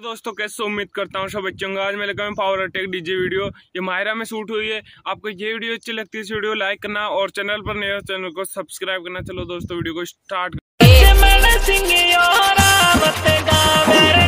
दोस्तों कैसे उम्मीद करता हूँ सब बच्चों का। आज मैं लेकर पावर अटैक डीजे वीडियो ये मायरा में शूट हुई है। आपको ये वीडियो अच्छी लगती है इस वीडियो लाइक करना और चैनल पर नए चैनल को सब्सक्राइब करना। चलो दोस्तों वीडियो को स्टार्ट